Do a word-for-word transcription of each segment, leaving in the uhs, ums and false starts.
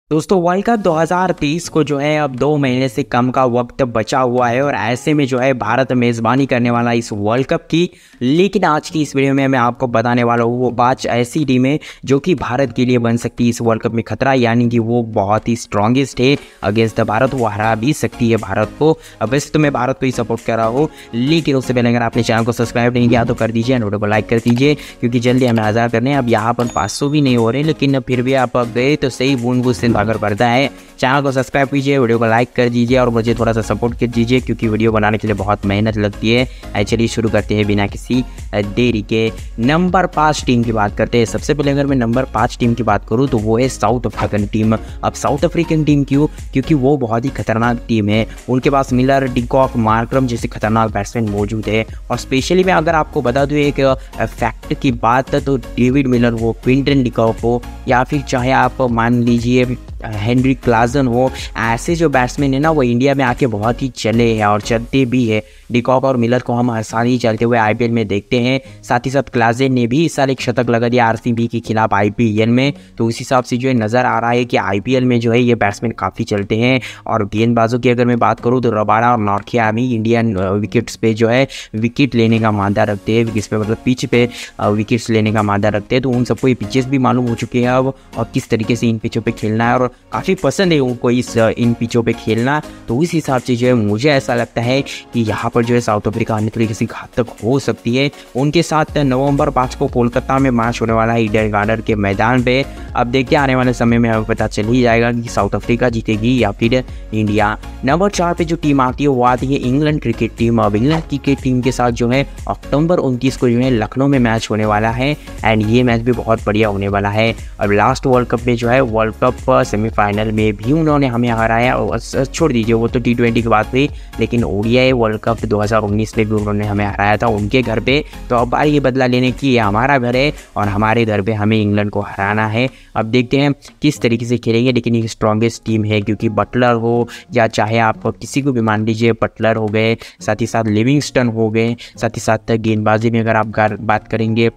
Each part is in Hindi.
दोस्तों वर्ल्ड कप दो हज़ार तेईस को जो है अब दो महीने से कम का वक्त बचा हुआ है और ऐसे में जो है भारत मेज़बानी करने वाला इस वर्ल्ड कप की। लेकिन आज की इस वीडियो में मैं आपको बताने वाला हूँ वो पाँच ऐसी टीमें जो कि भारत के लिए बन सकती है इस वर्ल्ड कप में खतरा, यानी कि वो बहुत ही स्ट्रॉन्गेस्ट है अगेंस्ट द भारत, वो हरा भी सकती है भारत को। अब वैसे तो मैं भारत को ही सपोर्ट कर रहा हूँ, लेकिन उससे पहले अगर आपने चैनल को सब्सक्राइब नहीं किया तो कर दीजिए, वीडियो को लाइक कर दीजिए क्योंकि जल्दी हमें आज़ाद करने। अब यहाँ पर पाँच सौ भी नहीं हो रहे, लेकिन फिर भी आप गए तो सही, बूंद बूंद से सागर बढ़ता है। चैनल को सब्सक्राइब कीजिए, वीडियो को लाइक कर दीजिए और मुझे थोड़ा सा सपोर्ट कर दीजिए क्योंकि वीडियो बनाने के लिए बहुत मेहनत लगती है। चलिए शुरू करते हैं बिना किसी देरी के। नंबर पाँच टीम की बात करते हैं। सबसे पहले अगर मैं नंबर पाँच टीम की बात करूं तो वो है साउथ अफ्रीकन टीम। अब साउथ अफ्रीकन टीम क्यों? क्योंकि वो बहुत ही खतरनाक टीम है। उनके पास मिलर, डिकॉक, मार्करम जैसे खतरनाक बैट्समैन मौजूद है। और स्पेशली मैं अगर आपको बता दूं एक फैक्ट की बात, तो डेविड मिलर हो, क्विंटन डिकॉक हो, या फिर चाहे आप मान लीजिए हेनरी क्लासन हो, ऐसे जो बैट्समैन है ना वो इंडिया में आके बहुत ही चले हैं और चलते भी है। डिकॉक और मिलर को हम आसानी चलते हुए आईपीएल में देखते हैं। साथ ही साथ क्लासन ने भी इस साल एक शतक लगा दिया आरसीबी के खिलाफ आईपीएल में, तो उस हिसाब से जो है नज़र आ रहा है कि आईपीएल में जो है ये बैट्समैन काफ़ी चलते हैं। और गेंदबाजों की अगर मैं बात करूँ तो रबाडा और नॉर्थिया भी इंडियन विकेट्स पे जो है विकेट लेने का मादा रखते हैं, विकेट्स पे मतलब पिच पे विकेट्स लेने का मादा रखते हैं। तो उन सबको ये पिचेस भी मालूम हो चुके हैं अब और किस तरीके से इन पिचों पे खेलना है, और काफ़ी पसंद है उनको इस इन पिचों पे खेलना। तो इस हिसाब से जो है मुझे ऐसा लगता है कि यहाँ पर जो है साउथ अफ्रीका अन्य तरीके से घातक हो सकती है। उनके साथ नवंबर पाँच को कोलकाता में मैच होने वाला है ईडन गार्डन के मैदान पे। अब देखिए आने वाले समय में हमें पता चल ही जाएगा कि साउथ अफ्रीका जीतेगी या फिर इंडिया। नंबर चार पे जो टीम आती है वो आती है इंग्लैंड क्रिकेट टीम। अब इंग्लैंड क्रिकेट टीम के साथ जो है अक्टूबर उनतीस को जो है लखनऊ में मैच होने वाला है एंड ये मैच भी बहुत बढ़िया होने वाला है। अब लास्ट वर्ल्ड कप में जो है वर्ल्ड कप सेमीफाइनल में भी उन्होंने हमें हराया, और छोड़ दीजिए वो तो टी ट्वेंटी की बात हुई, लेकिन ओडीआई वर्ल्ड कप दो हज़ार उन्नीस में भी उन्होंने हमें हराया था उनके घर पे। तो अब बार ये बदला लेने की, ये हमारा घर है और हमारे घर पे हमें इंग्लैंड को हराना है। अब देखते हैं किस तरीके से खेलेंगे, लेकिन ये स्ट्रॉन्गेस्ट टीम है क्योंकि बटलर हो या चाहे आप किसी को भी मान लीजिए, बटलर हो गए, साथ ही साथ लिविंगस्टन हो गए, साथ ही साथ गेंदबाजी में अगर आप बात करेंगे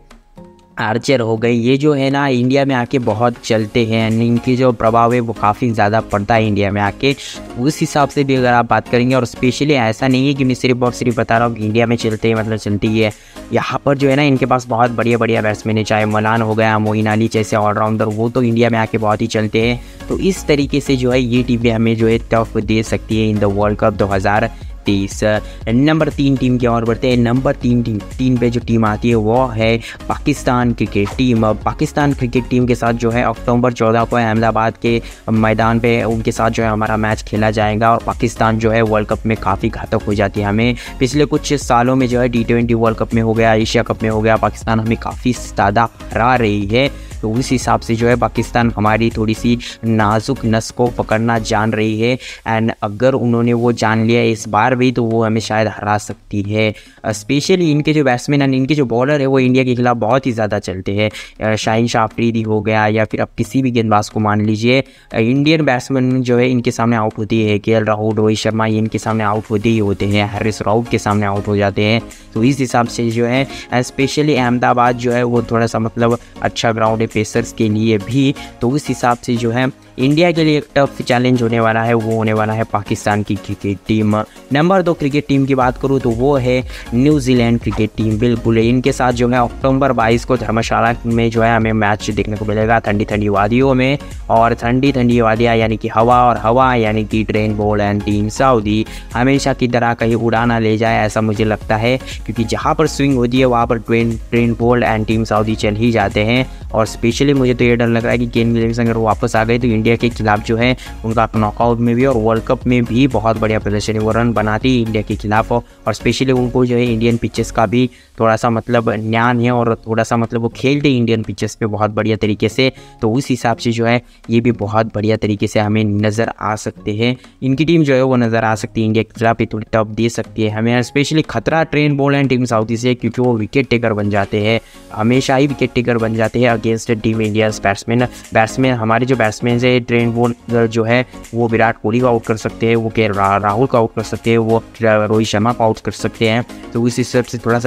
आर्चर हो गए, ये जो है ना इंडिया में आके बहुत चलते हैं, इनकी जो प्रभाव है वो काफ़ी ज़्यादा पड़ता है इंडिया में आके। उस हिसाब से भी अगर आप बात करेंगे, और स्पेशली ऐसा नहीं है कि मैं सिर्फ और सिर्फ बता रहा हूँ कि इंडिया में चलते हैं मतलब चलती है। यहाँ पर जो है ना इनके पास बहुत बढ़िया बढ़िया बैट्समैन है, चाहे मलान हो गया, मोइन अली जैसे ऑलराउंडर, वो तो इंडिया में आके बहुत ही चलते हैं। तो इस तरीके से जो है ये टीमें हमें जो है टफ दे सकती है इन द वर्ल्ड कप दो हज़ार तेईस। नंबर तीन टीम की ओर बढ़ते हैं। नंबर तीन टीम तीन पे जो टीम आती है वो है Pakistan cricket team. Pakistan cricket team के साथ जो है अक्टूबर चौदह को अहमदाबाद के मैदान पे उनके साथ जो है हमारा मैच खेला जाएगा। और पाकिस्तान जो है वर्ल्ड कप में काफ़ी घातक हो जाती है हमें। पिछले कुछ सालों में जो है टी ट्वेंटी वर्ल्ड कप में हो गया, एशिया कप में हो गया, पाकिस्तान हमें काफ़ी ज़्यादा हरा रही है। तो उस हिसाब से जो है पाकिस्तान हमारी थोड़ी सी नाजुक नस को पकड़ना जान रही है एंड अगर उन्होंने वो जान लिया इस बार भी तो वो हमें शायद हरा सकती है। स्पेशली इनके जो बैट्समैन एंड इनके जो बॉलर है वो इंडिया के खिलाफ बहुत ही ज़्यादा चलते हैं। शाहीन शाह अफरीदी हो गया या फिर आप किसी भी गेंदबाज को मान लीजिए, इंडियन बैट्समैन जो है इनके सामने आउट होती है। केएल राहुल, रोहित शर्मा, ये इनके सामने आउट होते ही होते हैं, हैरिस राउफ के सामने आउट हो जाते हैं। तो इस हिसाब से जो है स्पेशली अहमदाबाद जो है वो थोड़ा सा मतलब अच्छा ग्राउंड है पेसर्स के लिए भी। तो उस हिसाब से जो है इंडिया के लिए एक टफ चैलेंज होने वाला है, वो होने वाला है पाकिस्तान की क्रिकेट टीम। नंबर दो क्रिकेट टीम की बात करूँ तो वो है न्यूजीलैंड क्रिकेट टीम। बिल्कुल इनके साथ जो है अक्टूबर बाईस को धर्मशाला में जो है हमें मैच देखने को मिलेगा ठंडी ठंडी वादियों में। और ठंडी ठंडी वादियाँ यानी कि हवा, और हवा यानी कि Trent Boult and Tim Southee हमेशा की तरह कहीं उड़ाना ले जाए ऐसा मुझे लगता है, क्योंकि जहाँ पर स्विंग होती है वहाँ पर Trent Trent Boult and Tim Southee चल ही जाते हैं। और स्पेशली मुझे तो ये डर लग रहा है कि केन विलियमसन अगर वापस आ गए तो इंडिया के खिलाफ जो है उनका नॉकआउट में भी और वर्ल्ड कप में भी बहुत बढ़िया प्रदर्शन है, वो रन बनाती है इंडिया के खिलाफ। और स्पेशली उनको जो है इंडियन पिचेस का भी थोड़ा सा मतलब ज्ञान है और थोड़ा सा मतलब वो खेलते हैं इंडियन पिचेस पे बहुत बढ़िया तरीके से। तो उस हिसाब से जो है ये भी बहुत बढ़िया तरीके से हमें नज़र आ सकते हैं। इनकी टीम जो है वो नज़र आ सकती है इंडिया के खिलाफ, ये थोड़ी टफ दे सकती है हमें। स्पेशली खतरा Trent Boult and Tim Southee से, क्योंकि वो विकेट टेकर बन जाते हैं, हमेशा ही विकेट टेकर बन जाते हैं against team India batsman. Batsman हमारे जो बैट्समैन है ट्रेन बॉल जो है वो विराट कोहली को आउट कर सकते हैं, वो के राहुल को आउट कर सकते हैं, वो रोहित शर्मा को आउट कर सकते हैं। तो इस हिसाब से थोड़ा सा डर लगता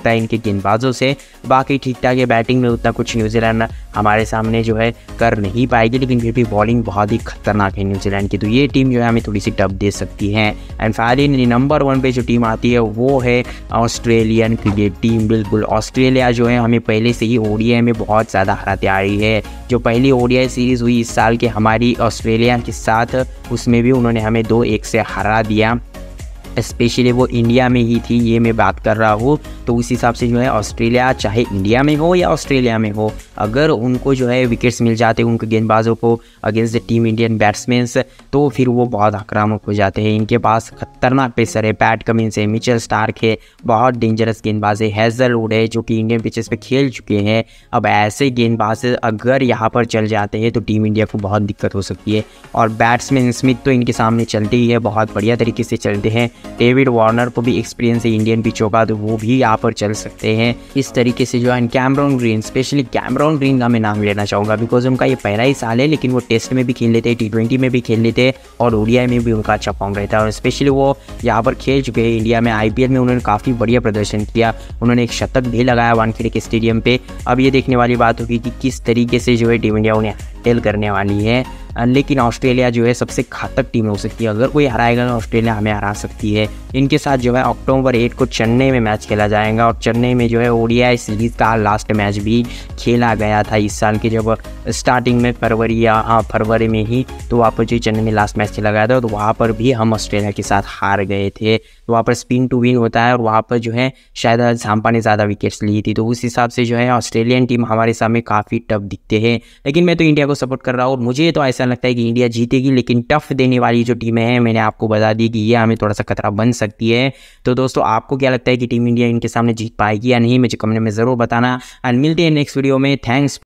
लगता है इनके गेंदबाजों से। बाकी ठीक ठाक है, बैटिंग में उतना कुछ न्यूजीलैंड हमारे सामने जो है कर नहीं पाएगी, लेकिन फिर भी बॉलिंग बहुत ही खतरनाक है न्यूजीलैंड की, तो ये टीम जो है हमें थोड़ी सी टफ दे सकती है। एंड फाइनली नंबर वन पे जो टीम आती है वो है ऑस्ट्रेलियन क्रिकेट टीम। बिल्कुल ऑस्ट्रेलिया जो है हमें पहले से ही ओडीआई में बहुत ज़्यादा हराती आ रही है। जो पहली ओडीआई सीरीज़ हुई इस साल के हमारी ऑस्ट्रेलिया के साथ, उसमें भी उन्होंने हमें दो एक से हरा दिया। स्पेशली वो इंडिया में ही थी, ये मैं बात कर रहा हूँ। तो उस हिसाब से जो है ऑस्ट्रेलिया चाहे इंडिया में हो या ऑस्ट्रेलिया में हो, अगर उनको जो है विकेट्स मिल जाते हैं उनके गेंदबाजों को against the team Indian batsmen, तो फिर वो बहुत आक्रामक हो जाते हैं। इनके पास खतरनाक पेसर है, पैट कमिंस है, मिचेल स्टार्क है, बहुत डेंजरस गेंदबाज है, हेजलवुड है जो कि इंडियन पिचेस पे खेल चुके हैं। अब ऐसे गेंदबाज अगर यहाँ पर चल जाते हैं तो टीम इंडिया को बहुत दिक्कत हो सकती है। और बैट्समैन स्मिथ तो इनके सामने चलते ही है, बहुत बढ़िया तरीके से चलते हैं। डेविड वार्नर को भी एक्सपीरियंस है इंडियन पिचों का, तो वो भी यहाँ पर चल सकते हैं इस तरीके से जो है। Cameron Green, specially Cameron Green का मैं नाम लेना चाहूँगा, बिकॉज उनका ये पहला ही साल है, लेकिन वो टेस्ट में भी खेल लेते हैं, टी ट्वेंटी में भी खेल लेते हैं और ओडीआई में भी उनका अच्छा फॉर्म रहता है। और स्पेशली वो यहाँ पर खेल चुके हैं इंडिया में, आईपीएल में उन्होंने काफ़ी बढ़िया प्रदर्शन किया, उन्होंने एक शतक भी लगाया वानखेड़े के स्टेडियम पे। अब ये देखने वाली बात होगी कि किस तरीके से जो है टीम इंडिया उन्हें हैंडल करने वाली है। लेकिन ऑस्ट्रेलिया जो है सबसे घातक टीम हो सकती है, अगर कोई हराएगा तो ऑस्ट्रेलिया हमें हरा सकती है। इनके साथ जो है अक्टूबर एट को चेन्नई में मैच खेला जाएगा, और चेन्नई में जो है ओडीआई सीरीज़ का लास्ट मैच भी खेला गया था इस साल के, जब स्टार्टिंग में फरवरी या हाँ फरवरी में ही, तो वहाँ पर जो चेन्नई में लास्ट मैच खेला गया था, तो वहाँ पर भी हम ऑस्ट्रेलिया के साथ हार गए थे। तो वहाँ पर स्पिन टू विन होता है, और वहाँ पर जो है शायद झांपा ने ज़्यादा विकेट्स ली थी, तो उस हिसाब से जो है ऑस्ट्रेलियन टीम हमारे सामने काफ़ी टफ दिखते हैं। लेकिन मैं तो इंडिया को सपोर्ट कर रहा हूँ, और मुझे तो ऐसा लगता है कि इंडिया जीतेगी, लेकिन टफ देने वाली जो टीमें हैं मैंने आपको बता दी कि ये हमें थोड़ा सा खतरा बन सकती है। तो दोस्तों आपको क्या लगता है कि टीम इंडिया इनके सामने जीत पाएगी या नहीं, मुझे कमेंट में ज़रूर बताना। एंड मिलते हैं नेक्स्ट वीडियो में। थैंक्स।